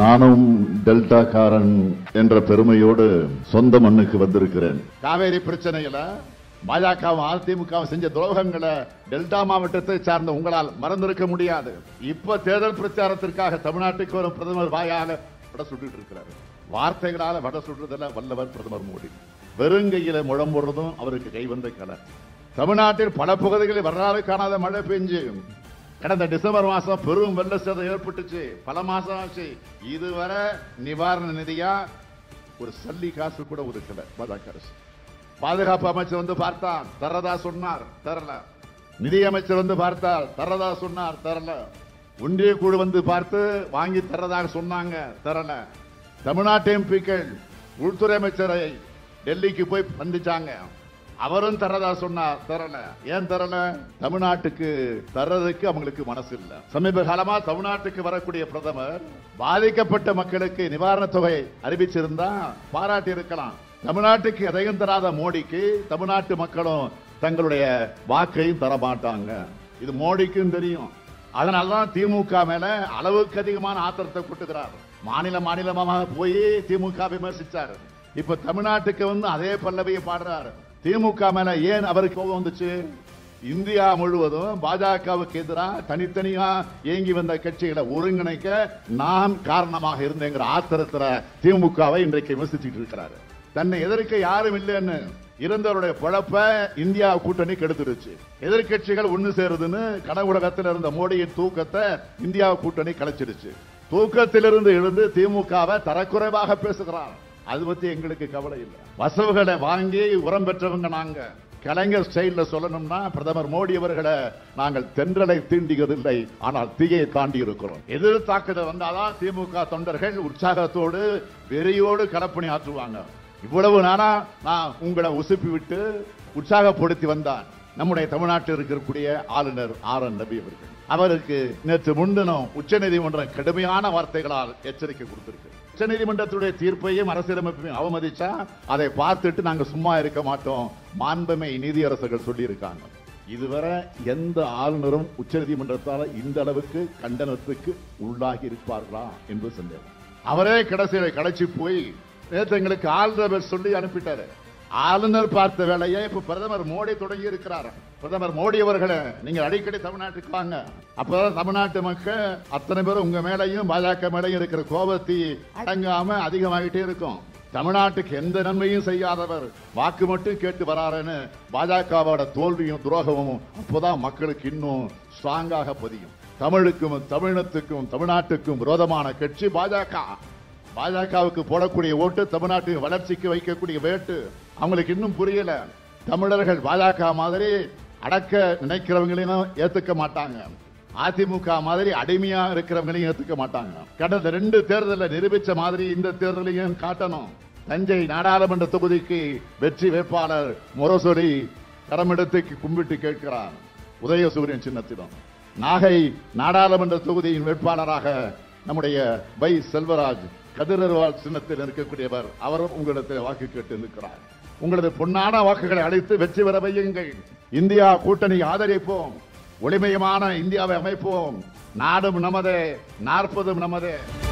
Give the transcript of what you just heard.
நானும் டெல்டாக்காரன் என்ற பெருமையோடு சொந்த மண்ணுக்கு வந்திருக்கிறேன். காவேரி பிரச்சனையில பாஜகவும் அதிமுகவும் செஞ்ச துரோகங்களை டெல்டா மாவட்டத்தை சார்ந்த உங்களால் மறந்திருக்க முடியாது. இப்ப தேர்தல் பிரச்சாரத்திற்காக தமிழ்நாட்டுக்கு வரும் பிரதமர் வாயால வட சுட்டு இருக்கிறார். வார்த்தைகளால வட சுடுறதுல வல்லவர் பிரதமர் மோடி. வெறுங்கையில முழம் போடுறதும் அவருக்கு கைவந்த கலை. தமிழ்நாட்டில் பல பகுதிகளில் வரலாறு காணாத மழை பெஞ்சு கடந்த டிசம்பர் மாசம் பெரும் வெள்ள சேதம் ஏற்பட்டுச்சு. பல மாசம் ஆச்சு. இதுவரை நிவாரண நிதியா ஒரு சல்லி காசு கூட ஒதுக்கல பாஜக அரசு. பாதுகாப்பு அமைச்சர் வந்து பார்த்தார், தரதா சொன்னார், தரல. நிதி அமைச்சர் வந்து பார்த்தார், தரதா சொன்னார், தரல. ஒன்றிய குழு வந்து பார்த்து வாங்கி தரதாக சொன்னாங்க, தரல. தமிழ்நாட்டு எம்பிக்கள் உள்துறை அமைச்சரை டெல்லிக்கு போய் சந்திச்சாங்க, அவரும் தரதா சொன்னார், தரல. ஏன் தரல? தமிழ்நாட்டுக்கு தர்றதுக்கு அவங்களுக்கு மனசு இல்ல. சமீப காலமா தமிழ்நாட்டுக்கு வரக்கூடிய பிரதமர் பாதிக்கப்பட்ட மக்களுக்கு நிவாரண தொகை அறிவிச்சிருந்தா பாராட்டி இருக்கலாம். தமிழ்நாட்டுக்கு எதையும் தராத மோடிக்கு தமிழ்நாட்டு மக்களும் தங்களுடைய வாக்கையும் தர மாட்டாங்க. இது மோடிக்கும் தெரியும். அதனாலதான் திமுக மேல அளவுக்கு அதிகமான ஆத்திரத்தை கொட்டுகிறார். மாநிலமாக போய் திமுக விமர்சிச்சார். இப்ப தமிழ்நாட்டுக்கு வந்து அதே பல்லவியை பாடுறாரு. திமுக மேல ஏன் அவருக்கு கோபம் வந்துச்சு? இந்தியா முழுவதும் பாஜகவுக்கு எதிராக தனித்தனியா இயங்கி வந்த கட்சிகளை ஒருங்கிணைக்க நான் காரணமாக இருந்தேங்கிற ஆத்திரத்துல திமுகவை இன்றைக்கு விமர்சிச்சுட்டு இருக்கிறாரு. தன்னை எதிர்க்க யாரும் இல்லைன்னு இருந்தவருடைய பொழப்ப இந்தியா கூட்டணி கெடுத்துருச்சு. எதிர்கட்சிகள் ஒண்ணு சேருதுன்னு கனவுலகத்தில் இருந்த மோடியின் தூக்கத்தை இந்தியா கூட்டணி கலைச்சிருச்சு. தூக்கத்திலிருந்து எழுந்து திமுகவை தரக்குறைவாக பேசுகிறார். அது பத்தி எங்களுக்கு கவலை இல்லை. வசவுகளை வாங்கி உரம் பெற்றவங்க நாங்க. கலைஞர் ஸ்டைல்ல சொல்லணும்னா பிரதமர் மோடி அவர்களை நாங்கள் தென்றலை தீண்டியதில்லை, ஆனால் தீயை தாண்டி இருக்கிறோம். எதிர் தாக்குதல் வந்தாதான் திமுக தொண்டர்கள் உற்சாகத்தோடு வெறியோடு களப்பணி ஆற்றுவாங்க. இவ்வளவு நாளா நான் உங்களை உசுப்பி விட்டு உற்சாகப்படுத்தி வந்தான் நம்முடைய தமிழ்நாட்டில் இருக்கக்கூடிய ஆளுநர் ஆர்.என். ரவி அவர்கள். அவருக்கு நேற்று முன்தினம் உச்சநீதிமன்றம் கடுமையான வார்த்தைகளால் எச்சரிக்கை கொடுத்திருக்கு. உச்சநீதிமன்றத்துடைய தீர்ப்பையும் அரசியலமைப்பையும் அவமதிச்சா அதை பார்த்துட்டு நாங்க சும்மா இருக்க மாட்டோம், மாண்புமை நீதியரசர்கள் சொல்லி இருக்காங்க. இதுவரை எந்த ஆளுநரும் உச்சநீதிமன்றத்தால் இந்த அளவுக்கு கண்டனத்துக்கு உள்ளாகி இருப்பார்களா என்று சந்தேகம். அவரே கடைசியில கடைச்சி போய் நேற்று எங்களுக்கு ஆளுநர் சொல்லி அனுப்பிட்டாரு. ஆளுநர் பார்த்த வேலையை இப்ப பிரதமர் மோடி தொடங்கி இருக்கிறார். பிரதமர் மோடி அவர்களை நீங்க அடிக்கடி தமிழ்நாட்டுக்கு வாங்க, அப்பதான் தமிழ்நாட்டு மக்கள் அத்தனை பேரும் உங்க மேலையும் பாஜக மேலையும் இருக்கிற கோபத்தை அடங்காம அதிகமாகிட்டே இருக்கும். தமிழ்நாட்டுக்கு எந்த நன்மையும் செய்யாதவர் வாக்கு மட்டும் கேட்டு வராருன்னு பாஜகவோட தோல்வியும் துரோகமும் அப்போதான் மக்களுக்கு இன்னும் ஸ்ட்ராங்காக பதியும். தமிழுக்கும் தமிழினத்துக்கும் தமிழ்நாட்டுக்கும் விரோதமான கட்சி பாஜக. பாஜகவுக்கு போடக்கூடிய ஓட்டு தமிழ்நாட்டின் வளர்ச்சிக்கு வைக்கக்கூடிய வேட்டு அவங்களுக்கு இன்னும் புரியல. தமிழர்கள் பாஜக மாதிரி அடக்க நினைக்கிறவங்களையும் ஏத்துக்க மாட்டாங்க, அதிமுக மாதிரி அடிமையா இருக்கிறவங்களையும் ஏத்துக்க மாட்டாங்க. கடந்த 2 தேர்தலில் நிரூபிச்ச மாதிரி இந்த தேர்தலையும் காட்டணும். தஞ்சை நாடாளுமன்ற தொகுதிக்கு வெற்றி வேட்பாளர் முரசொலி கரமெடுத்து கும்பிட்டு கேட்கிறார் உதயசூரியன் சின்னத்திடம். நாகை நாடாளுமன்ற தொகுதியின் வேட்பாளராக நம்முடைய வை செல்வராஜ் கதிரவால் சின்னத்தில் இருக்கக்கூடியவர், அவரும் உங்களிடத்தில் வாக்கு கேட்டு இருக்கிறார். உங்களது பொன்னான வாக்குகளை அளித்து வெற்றி பெற வையுங்கள். இந்தியா கூட்டணி ஆதரிப்போம், ஒளிமயமான இந்தியாவை அமைப்போம். நாடும் நமதே, 40 நமதே.